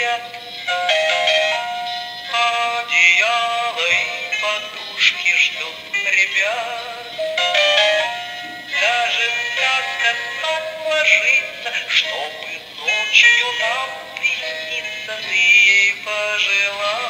спят. Одеяло и подушки ждут ребят. Даже сказка спать ложится, чтобы ночью нам присниться. Ты ей пожелай.